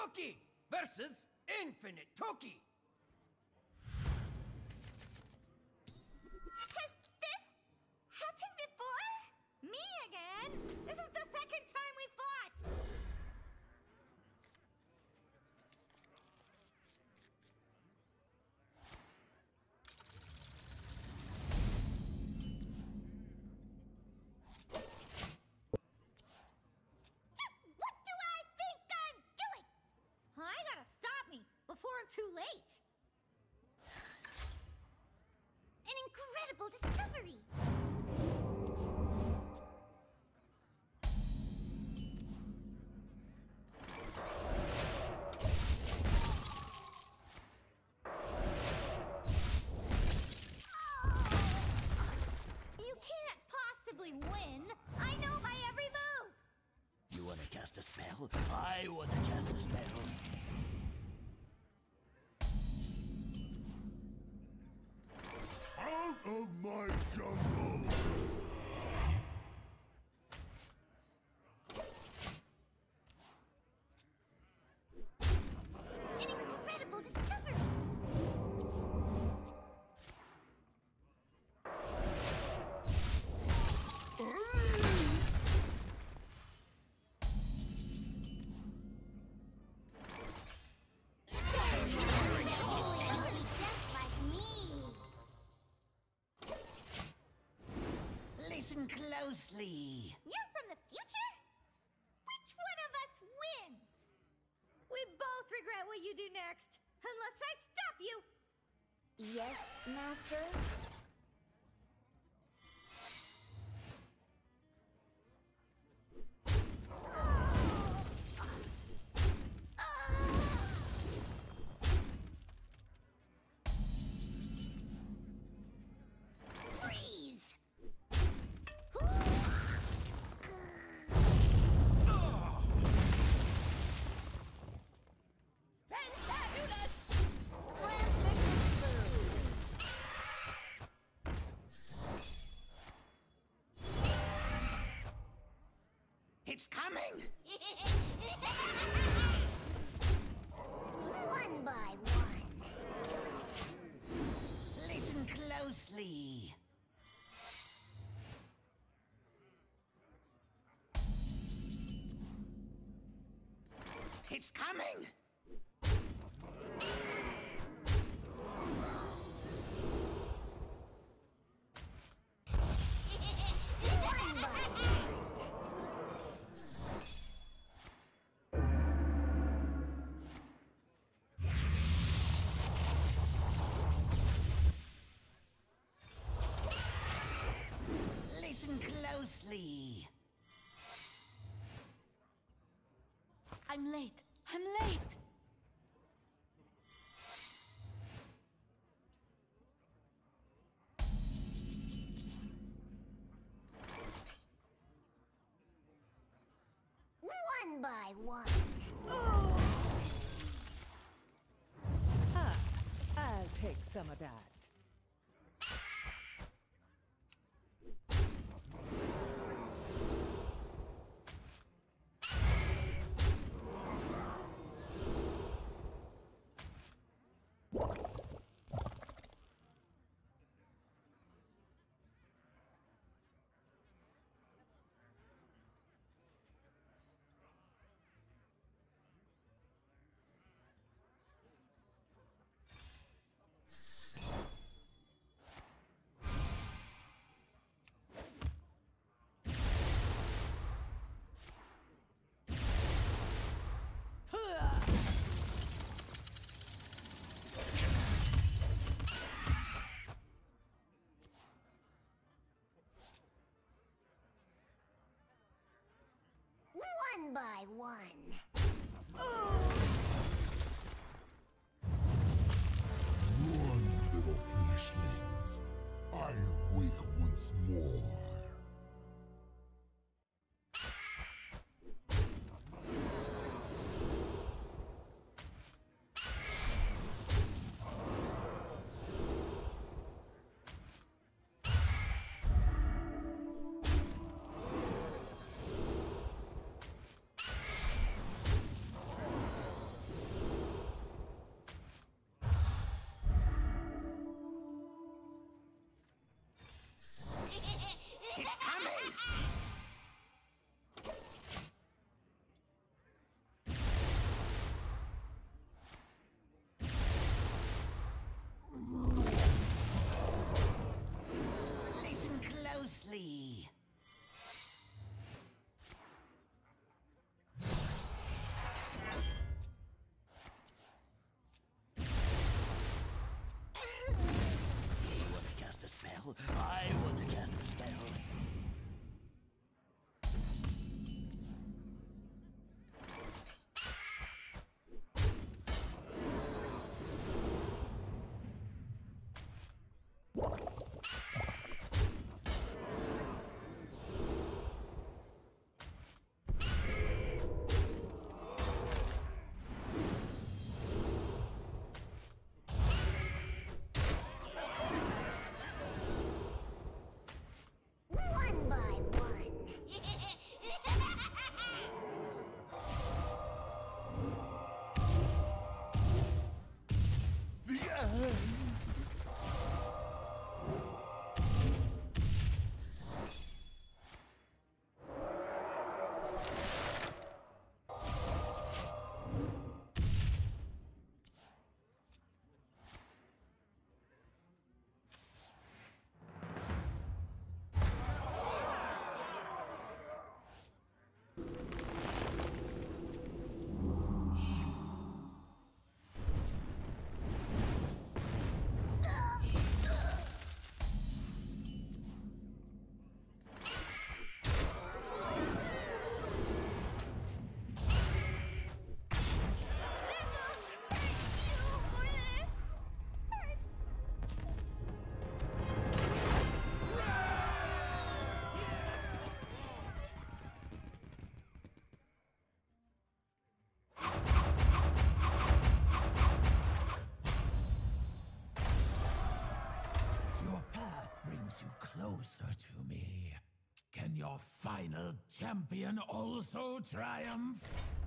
Toki versus Infinite Toki. Has this happened before? Me again? This is the second time we fought! Just what do I think I'm doing? I gotta stop me before I'm too late. An incredible discovery! You can't possibly win. I know my every move. You wanna cast a spell? I want to cast a spell. Out of my jungle! An incredible discovery! Just like me. Listen closely. You're from the future? Which one of us wins? We both regret what you do next, unless I stop you. Yes, Master? Freeze! It's coming! One by one. Listen closely. It's coming! One by one. Listen closely. I'm late. I'm late. One by one. Ah, I'll take some of that. One by one. Run, little fleshlings. I wake once more. Can your final champion also triumph?